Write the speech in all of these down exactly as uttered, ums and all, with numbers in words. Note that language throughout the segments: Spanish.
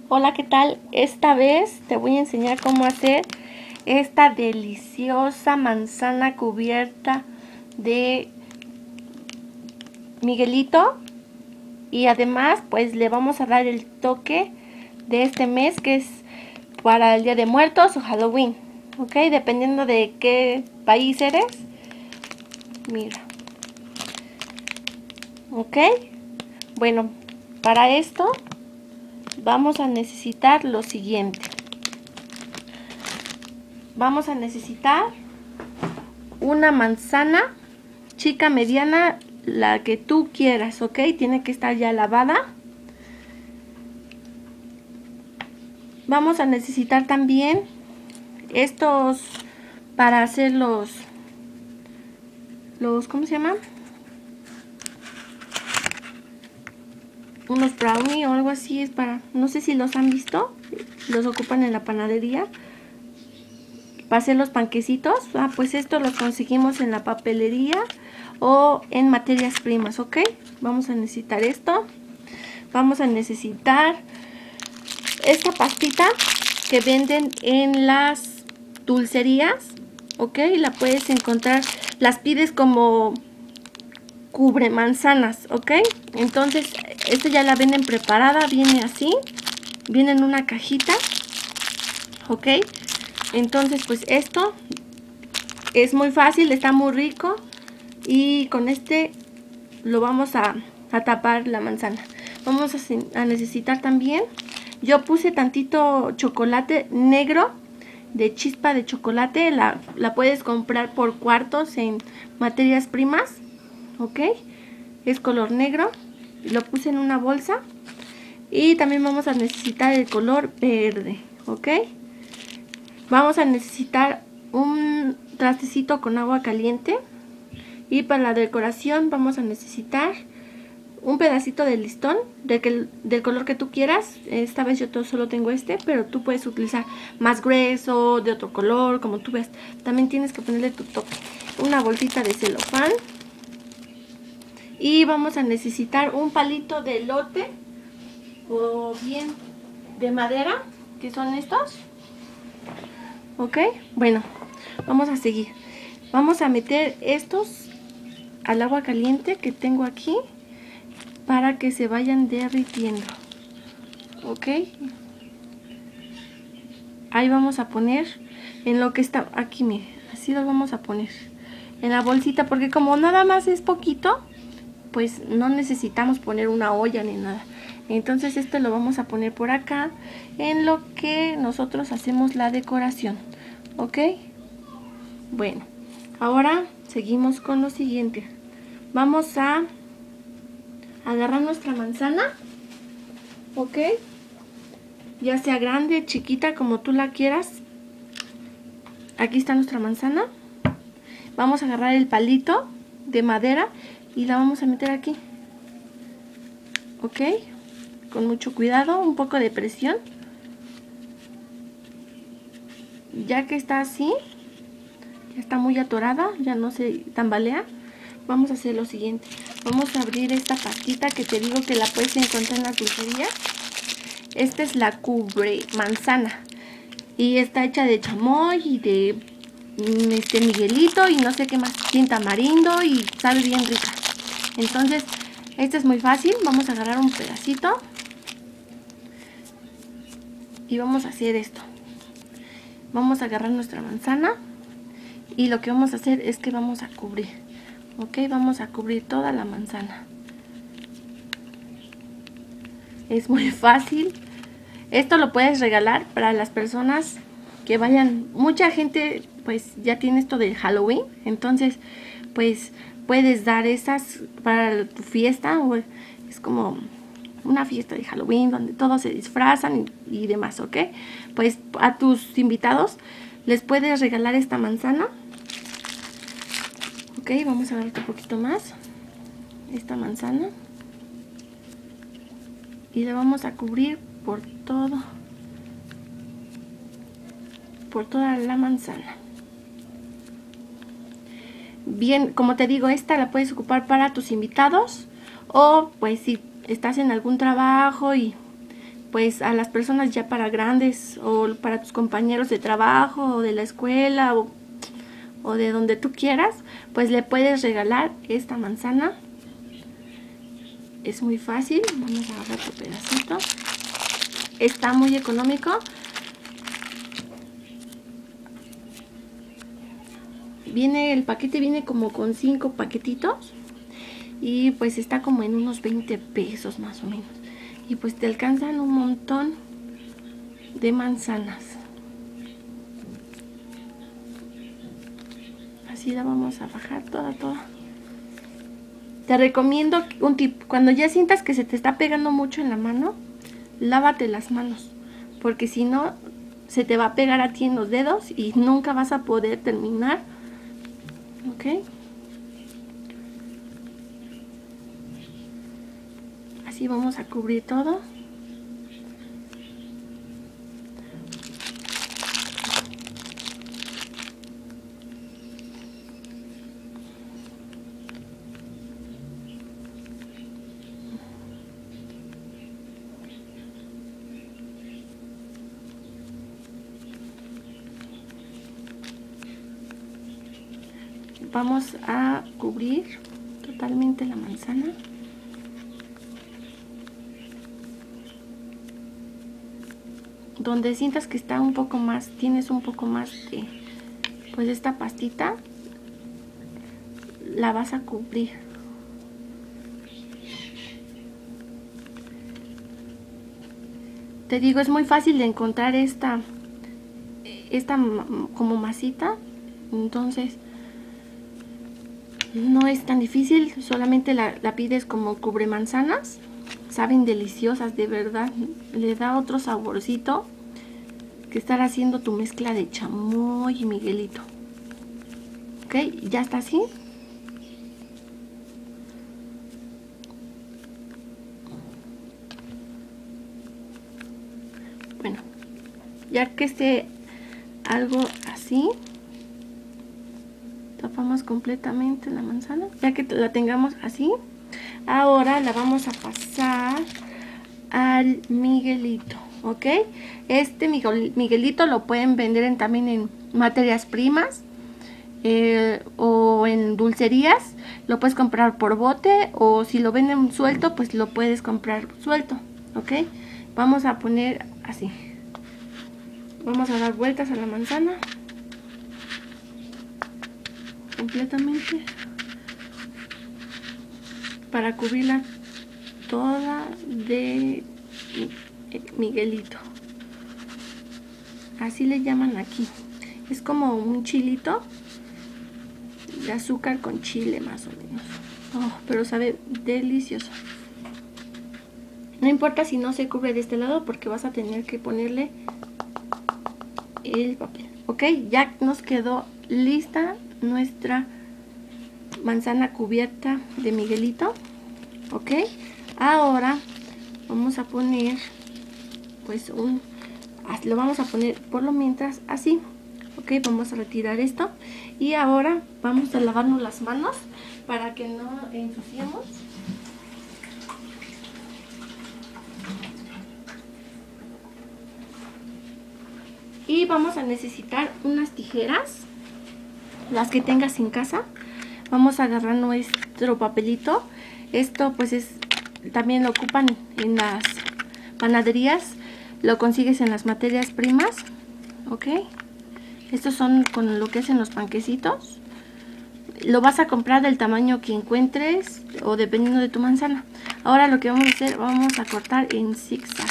Hola, ¿qué tal? Esta vez te voy a enseñar cómo hacer esta deliciosa manzana cubierta de Miguelito, y además pues le vamos a dar el toque de este mes que es para el Día de Muertos o Halloween, ok, dependiendo de qué país eres. Mira, ok, bueno, para esto vamos a necesitar lo siguiente. Vamos a necesitar una manzana chica, mediana, la que tú quieras, ok, tiene que estar ya lavada. Vamos a necesitar también estos para hacer los los ¿cómo se llaman? Unos brownie o algo así, es para, no sé si los han visto, los ocupan en la panadería para hacer los panquecitos. Ah, pues esto los conseguimos en la papelería o en materias primas, ok. Vamos a necesitar esto. Vamos a necesitar esta pastita que venden en las dulcerías, ok, la puedes encontrar, las pides como cubre manzanas, ok. Entonces esta ya la venden preparada, viene así, viene en una cajita, ok. Entonces pues esto es muy fácil, está muy rico, y con este lo vamos a, a tapar la manzana. Vamos a, a necesitar también, yo puse tantito chocolate negro de chispa de chocolate, la, la puedes comprar por cuartos en materias primas, ok, es color negro, lo puse en una bolsa. Y también vamos a necesitar el color verde, ok. Vamos a necesitar un trastecito con agua caliente, y para la decoración vamos a necesitar un pedacito de listón de que, del color que tú quieras. Esta vez yo todo solo tengo este, pero tú puedes utilizar más grueso, de otro color, como tú ves. También tienes que ponerle tu toque. Una bolsita de celofán, y vamos a necesitar un palito de elote o bien de madera, que son estos, ok. Bueno, vamos a seguir. Vamos a meter estos al agua caliente que tengo aquí para que se vayan derritiendo, ok. Ahí vamos a poner en lo que está aquí, mire, así lo vamos a poner en la bolsita, porque como nada más es poquito, pues no necesitamos poner una olla ni nada. Entonces esto lo vamos a poner por acá en lo que nosotros hacemos la decoración, ok. Bueno, ahora seguimos con lo siguiente. Vamos a agarrar nuestra manzana, ok, ya sea grande, chiquita, como tú la quieras. Aquí está nuestra manzana. Vamos a agarrar el palito de madera y la vamos a meter aquí, ok, con mucho cuidado, un poco de presión. Ya que está así, ya está muy atorada, ya no se tambalea, vamos a hacer lo siguiente. Vamos a abrir esta pastita que te digo que la puedes encontrar en las dulcerías. Esta es la cubre manzana y está hecha de chamoy y de este Miguelito y no sé qué más, sin tamarindo, y sabe bien rica. Entonces esta es muy fácil. Vamos a agarrar un pedacito y vamos a hacer esto. Vamos a agarrar nuestra manzana y lo que vamos a hacer es que vamos a cubrir, ok, vamos a cubrir toda la manzana. Es muy fácil. Esto lo puedes regalar para las personas que vayan. Mucha gente pues ya tiene esto del Halloween, entonces pues puedes dar esas para tu fiesta, o es como una fiesta de Halloween donde todos se disfrazan y, y demás, ok. Pues a tus invitados les puedes regalar esta manzana, ok. Vamos a ver un poquito más esta manzana y la vamos a cubrir por todo, por toda la manzana. Bien, como te digo, esta la puedes ocupar para tus invitados, o pues si estás en algún trabajo y pues a las personas ya para grandes, o para tus compañeros de trabajo o de la escuela, o, o de donde tú quieras, pues le puedes regalar esta manzana. Es muy fácil. Vamos a agarrar otro pedacito. Está muy económico. Viene, el paquete viene como con cinco paquetitos. Y pues está como en unos veinte pesos más o menos. Y pues te alcanzan un montón de manzanas. Así la vamos a bajar toda, toda. Te recomiendo un tip. Cuando ya sientas que se te está pegando mucho en la mano, lávate las manos. Porque si no, se te va a pegar a ti en los dedos y nunca vas a poder terminar. ¿Ok? Así vamos a cubrir todo. Vamos a cubrir totalmente la manzana. Donde sientas que está un poco más, tienes un poco más de, pues esta pastita, la vas a cubrir. Te digo, es muy fácil de encontrar esta, esta como masita, entonces no es tan difícil, solamente la, la pides como cubre manzanas. Saben deliciosas, de verdad, le da otro saborcito que estar haciendo tu mezcla de chamoy y Miguelito. Ok, ya está así. Bueno, ya que esté algo así, tapamos completamente la manzana. Ya que la tengamos así, ahora la vamos a pasar al Miguelito, ¿ok? Este Miguelito lo pueden vender en, también en materias primas eh, o en dulcerías. Lo puedes comprar por bote, o si lo venden suelto, pues lo puedes comprar suelto, ¿ok? Vamos a poner así. Vamos a dar vueltas a la manzana completamente para cubrirla toda de Miguelito. Así le llaman aquí. Es como un chilito de azúcar con chile más o menos. Oh, pero sabe delicioso. No importa si no se cubre de este lado, porque vas a tener que ponerle el papel. Ok, ya nos quedó lista nuestra manzana cubierta de Miguelito. Ok, ahora vamos a poner pues un, lo vamos a poner por lo mientras así. Ok, vamos a retirar esto y ahora vamos a lavarnos las manos para que no ensuciemos. Y vamos a necesitar unas tijeras, las que tengas en casa. Vamos a agarrar nuestro papelito. Esto pues es, también lo ocupan en las panaderías, lo consigues en las materias primas. Ok, estos son con lo que hacen los panquecitos. Lo vas a comprar del tamaño que encuentres o dependiendo de tu manzana. Ahora lo que vamos a hacer, vamos a cortar en zigzag.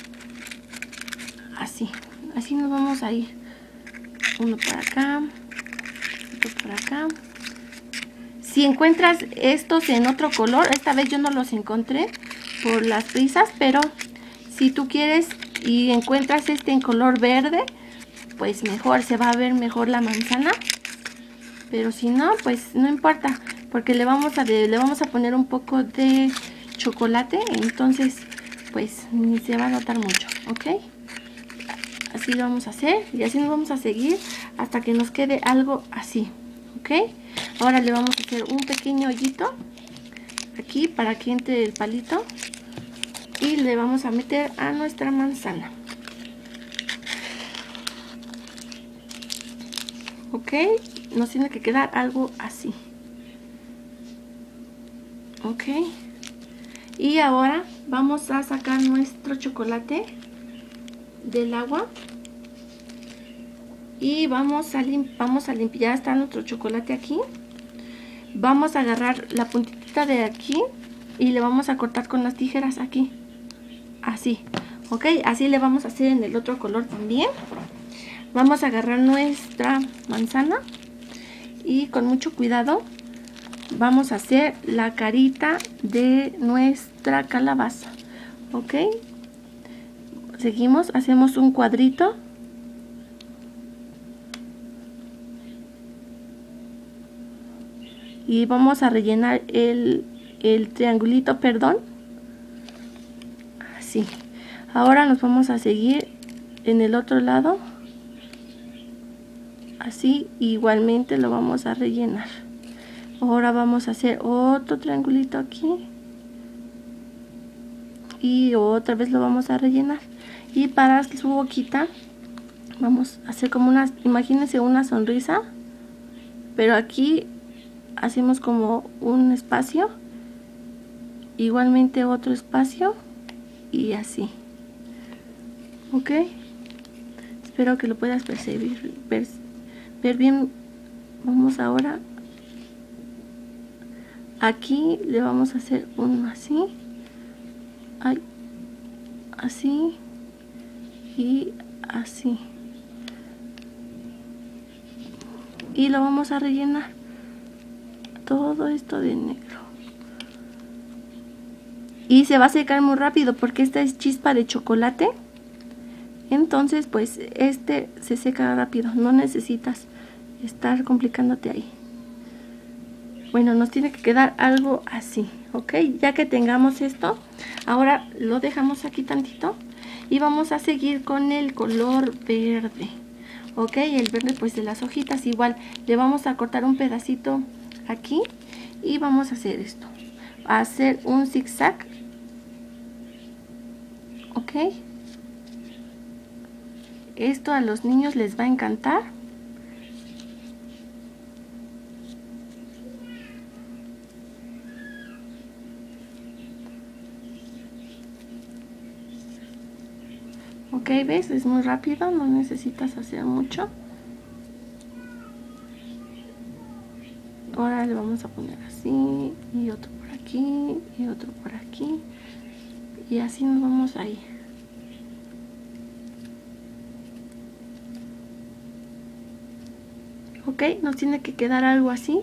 Así, así nos vamos a ir. Uno por acá, otro por acá. Si encuentras estos en otro color, esta vez yo no los encontré por las prisas, pero si tú quieres y encuentras este en color verde, pues mejor, se va a ver mejor la manzana. Pero si no, pues no importa, porque le vamos a, de, le vamos a poner un poco de chocolate, entonces pues ni se va a notar mucho, ¿ok? Así lo vamos a hacer y así nos vamos a seguir hasta que nos quede algo así, ¿ok? Ahora le vamos a hacer un pequeño hoyito aquí para que entre el palito. y le vamos a meter a nuestra manzana. Ok, nos tiene que quedar algo así. Ok, y ahora vamos a sacar nuestro chocolate del agua y vamos a, lim vamos a limpiar. Ya está nuestro chocolate aquí. Vamos a agarrar la puntita de aquí y le vamos a cortar con las tijeras aquí, así. Ok, así le vamos a hacer en el otro color también. Vamos a agarrar nuestra manzana y con mucho cuidado vamos a hacer la carita de nuestra calabaza. Ok, seguimos, hacemos un cuadrito. Y vamos a rellenar el, el triangulito, perdón. Así. Ahora nos vamos a seguir en el otro lado. Así, igualmente lo vamos a rellenar. Ahora vamos a hacer otro triangulito aquí. Y otra vez lo vamos a rellenar. Y para su boquita vamos a hacer como una, imagínense una sonrisa. Pero aquí hacemos como un espacio, igualmente otro espacio y así. Ok, espero que lo puedas percibir, ver, ver bien. Vamos ahora aquí, le vamos a hacer uno así, ay, así y así, y lo vamos a rellenar todo esto de negro. Y se va a secar muy rápido porque esta es chispa de chocolate. Entonces pues este se seca rápido, no necesitas estar complicándote ahí. Bueno, nos tiene que quedar algo así, ok. Ya que tengamos esto, ahora lo dejamos aquí tantito y vamos a seguir con el color verde. Ok, el verde pues de las hojitas. Igual le vamos a cortar un pedacito aquí y vamos a hacer esto, a hacer un zigzag. Ok, esto a los niños les va a encantar. Ok, ves, es muy rápido, no necesitas hacer mucho. Ahora le vamos a poner así, y otro por aquí, y otro por aquí, y así nos vamos ahí. Ok, nos tiene que quedar algo así.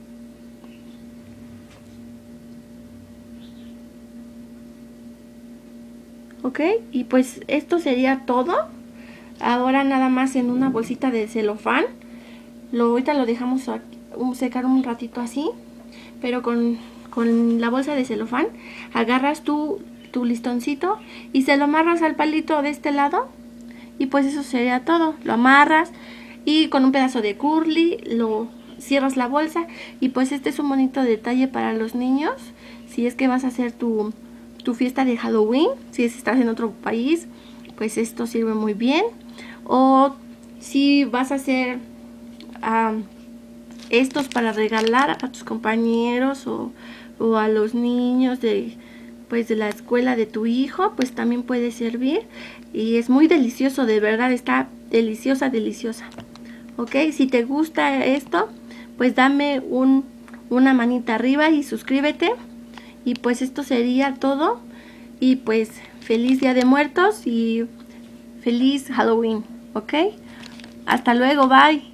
Ok, y pues esto sería todo. Ahora nada más en una bolsita de celofán. Lo, ahorita lo dejamos aquí, um, secar un ratito así, pero con, con la bolsa de celofán agarras tu, tu listoncito y se lo amarras al palito de este lado y pues eso sería todo. Lo amarras y con un pedazo de curly lo cierras la bolsa y pues este es un bonito detalle para los niños si es que vas a hacer tu, tu fiesta de Halloween. Si estás en otro país, pues esto sirve muy bien. O si vas a hacer um, estos para regalar a tus compañeros o, o a los niños de, pues de la escuela de tu hijo, pues también puede servir. Y es muy delicioso, de verdad, está deliciosa, deliciosa. Ok, si te gusta esto, pues dame un, una manita arriba y suscríbete. Y pues esto sería todo. Y pues feliz Día de Muertos y feliz Halloween. Ok, hasta luego, bye.